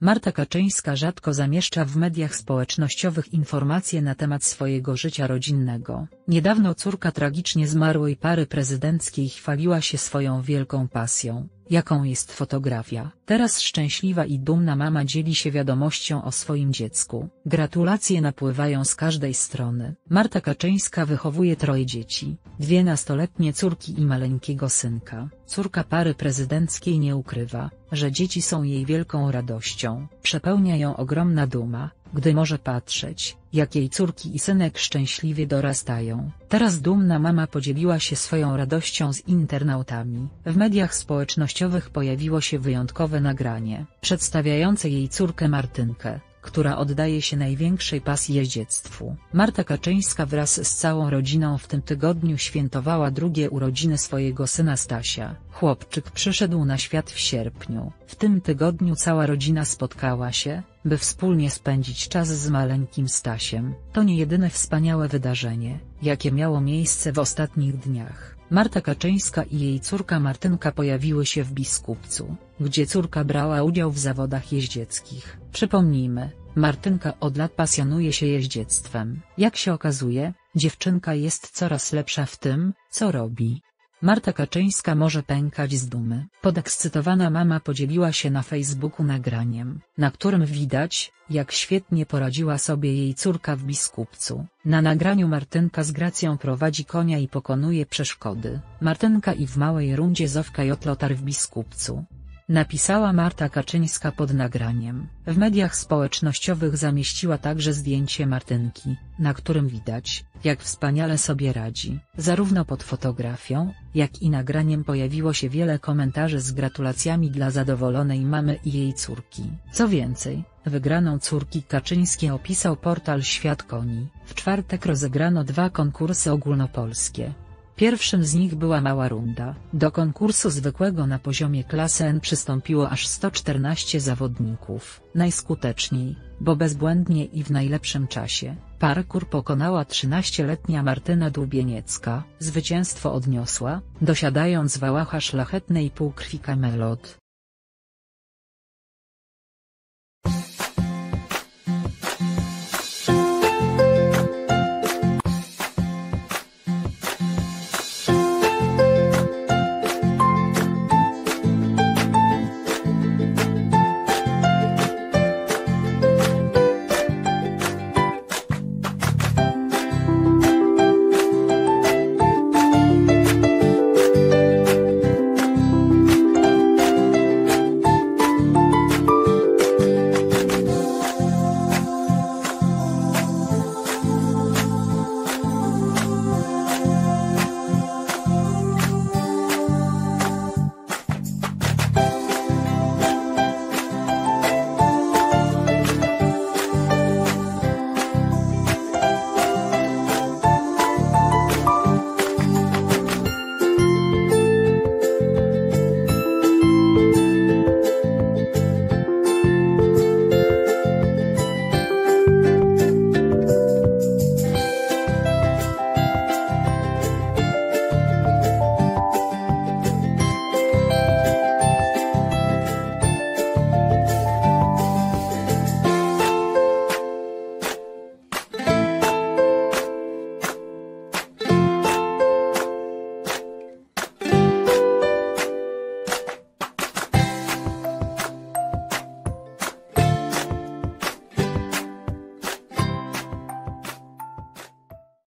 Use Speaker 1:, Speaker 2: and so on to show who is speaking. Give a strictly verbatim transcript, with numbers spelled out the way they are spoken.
Speaker 1: Marta Kaczyńska rzadko zamieszcza w mediach społecznościowych informacje na temat swojego życia rodzinnego. Niedawno córka tragicznie zmarłej pary prezydenckiej chwaliła się swoją wielką pasją, jaką jest fotografia. Teraz szczęśliwa i dumna mama dzieli się wiadomością o swoim dziecku. Gratulacje napływają z każdej strony. Marta Kaczyńska wychowuje troje dzieci, dwie nastoletnie córki i maleńkiego synka. Córka pary prezydenckiej nie ukrywa, że dzieci są jej wielką radością. Przepełnia ją ogromna duma, gdy może patrzeć, jak jej córki i synek szczęśliwie dorastają. Teraz dumna mama podzieliła się swoją radością z internautami. W mediach społecznościowych pojawiło się wyjątkowe nagranie, przedstawiające jej córkę Martynkę, która oddaje się największej pasji jeździectwu. Marta Kaczyńska wraz z całą rodziną w tym tygodniu świętowała drugie urodziny swojego syna Stasia. Chłopczyk przyszedł na świat w sierpniu. W tym tygodniu cała rodzina spotkała się, by wspólnie spędzić czas z maleńkim Stasiem. To nie jedyne wspaniałe wydarzenie, jakie miało miejsce w ostatnich dniach. Marta Kaczyńska i jej córka Martynka pojawiły się w Biskupcu, gdzie córka brała udział w zawodach jeździeckich. Przypomnijmy, Martynka od lat pasjonuje się jeździectwem. Jak się okazuje, dziewczynka jest coraz lepsza w tym, co robi. Marta Kaczyńska może pękać z dumy. Podekscytowana mama podzieliła się na Facebooku nagraniem, na którym widać, jak świetnie poradziła sobie jej córka w Biskupcu. Na nagraniu Martynka z gracją prowadzi konia i pokonuje przeszkody. Martynka i w małej rundzie Zofka Jotlotar w Biskupcu. Napisała Marta Kaczyńska pod nagraniem. W mediach społecznościowych zamieściła także zdjęcie Martynki, na którym widać, jak wspaniale sobie radzi. Zarówno pod fotografią, jak i nagraniem pojawiło się wiele komentarzy z gratulacjami dla zadowolonej mamy i jej córki. Co więcej, wygraną córki Kaczyńskie opisał portal Świat Koni. W czwartek rozegrano dwa konkursy ogólnopolskie. Pierwszym z nich była mała runda. Do konkursu zwykłego na poziomie klasy N przystąpiło aż sto czternaście zawodników. Najskuteczniej, bo bezbłędnie i w najlepszym czasie, parkour pokonała trzynastoletnia Martyna Dubieniecka. Zwycięstwo odniosła, dosiadając wałacha szlachetnej półkrwi Camelot.